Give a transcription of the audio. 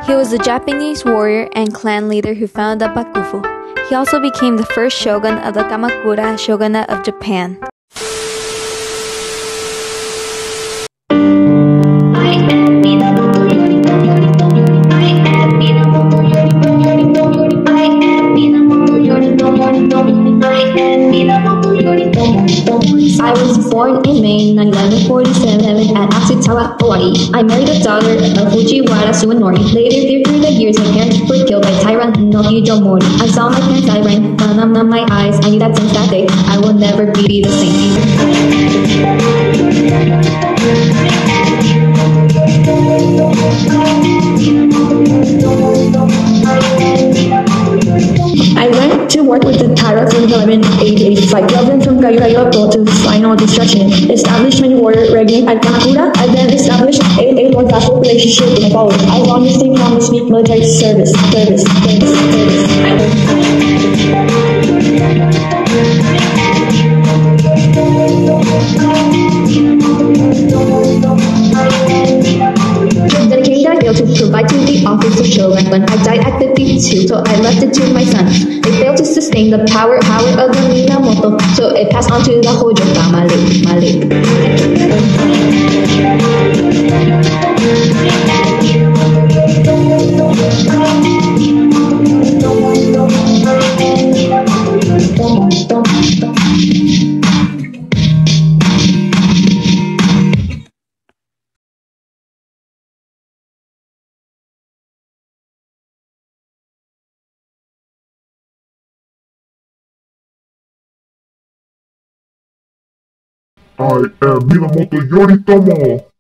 He was a Japanese warrior and clan leader who founded the Bakufu. He also became the first shogun of the Kamakura shogunate of Japan. I was born in May 1147 at Asutawa, Hawaii. I married a daughter of Fujiwara Suwanori. Later, through the years, my parents were killed by Taira no Hijomori. I saw my parents die right in front of my eyes. I knew that since that day, I will never be the same. I went to work with the Taira from 1185, drove them from Kayurayo to final destruction, established my warrior regime at Kamakura. I then established a more valuable relationship with my followers. As long as they promised me military service. To provide to the office of shogun when I died at 52, so I left it to my sons. They failed to sustain the power of the Minamoto, so it passed on to the Hojo family. I am Minamoto Yoritomo.